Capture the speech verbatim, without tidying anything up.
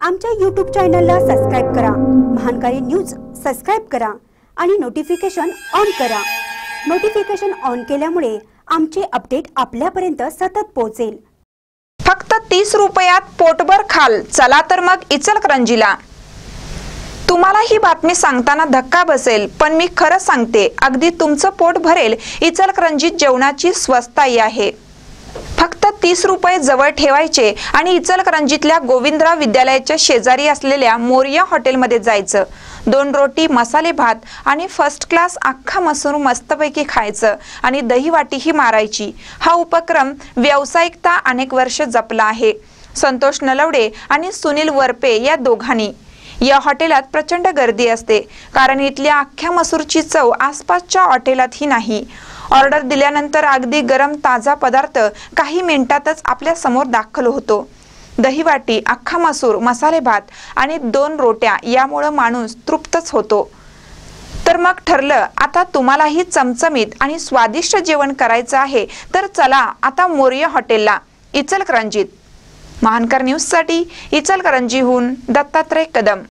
आमच्या यूट्यूब चॅनलला सबस्क्राइब करा, महानकारी न्यूज सबस्क्राइब करा आणि नोटिफिकेशन ऑन करा। नोटिफिकेशन ऑन केल्यामुळे आमचे अपडेट आपल्यापर्यंत सतत पोहोचेल। फक्त तीस रुपयात पोटभर खाल, चला तर मग इचलकरंजीला। तुम्हाला ही बातमी सांगताना धक्का बसेल, पण मी खरं सांगते, अगदी तुमचं पोट भरेल। इचलकरंजीत जेवणाची स्वस्ताई आहे। फक्त तीस रुपये जवळ ठेवायचे आणि इचलकरंजीतल्या गोविंदराव विद्यालयाच्या शेजारी असलेल्या मोरिया हॉटेलमध्ये जायचं। दोन रोटी, मसाले भात आणि फर्स्ट क्लास अख्खा मसूर मस्तपैकी खायचं आणि दहीवाटीही मारायची। हा उपक्रम व्यावसायिकता अनेक वर्ष जपला आहे। संतोष नलवडे आणि सुनील वरपे या दोघांनी या हॉटेलात प्रचंड गर्दी असते, कारण इथल्या अख्ख्या मसूरची चव आसपासच्या हॉटेलातही नाही। ऑर्डर दिल्यानंतर अगदी गरम ताजा पदार्थ काही मिनिटातच आपल्या समोर दाखल होतो। दहीवाटी, अख्खा मसूर, मसाले भात आणि दोन रोट्या यामुळे माणूस तृप्तच होतो। तर मग ठरलं, आता तुम्हालाही चमचमीत आणि स्वादिष्ट जेवण करायचं आहे तर चला आता मोरिया हॉटेलला, इचलकरंजीत। महानकर न्यूज साठी इचलकरंजीहून दत्तात्रय कदम।